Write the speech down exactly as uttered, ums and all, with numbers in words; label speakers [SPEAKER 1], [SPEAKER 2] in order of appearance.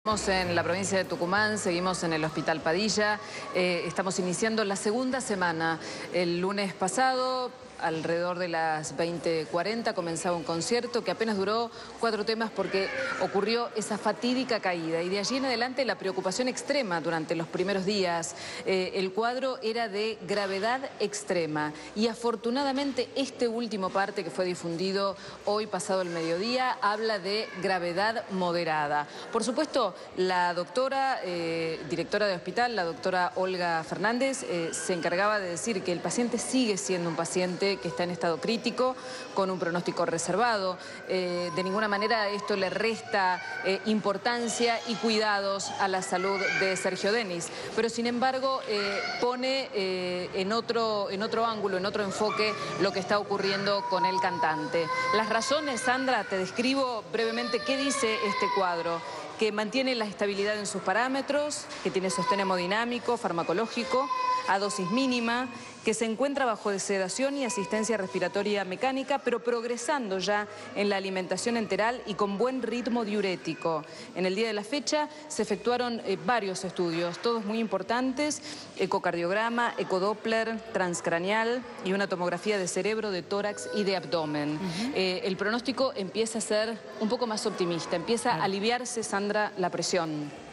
[SPEAKER 1] Estamos en la provincia de Tucumán, seguimos en el Hospital Padilla, eh, estamos iniciando la segunda semana. El lunes pasado, alrededor de las veinte cuarenta, comenzaba un concierto que apenas duró cuatro temas porque ocurrió esa fatídica caída. Y de allí en adelante la preocupación extrema durante los primeros días. Eh, el cuadro era de gravedad extrema y afortunadamente este último parte que fue difundido hoy pasado el mediodía habla de gravedad moderada. Por supuesto, la doctora, eh, directora de hospital, la doctora Olga Fernández, eh, se encargaba de decir que el paciente sigue siendo un paciente que está en estado crítico, con un pronóstico reservado. Eh, de ninguna manera esto le resta eh, importancia y cuidados a la salud de Sergio Denis, pero sin embargo eh, pone eh, en, otro, en otro ángulo, en otro enfoque, lo que está ocurriendo con el cantante. Las razones, Sandra, te describo brevemente qué dice este cuadro: que mantiene la estabilidad en sus parámetros, que tiene sostén hemodinámico, farmacológico, a dosis mínima, que se encuentra bajo sedación y asistencia respiratoria mecánica, pero progresando ya en la alimentación enteral y con buen ritmo diurético. En el día de la fecha se efectuaron eh, varios estudios, todos muy importantes: ecocardiograma, ecodoppler, transcraneal y una tomografía de cerebro, de tórax y de abdomen. Uh-huh. eh, el pronóstico empieza a ser un poco más optimista, empieza a aliviarse, Sandra, la presión.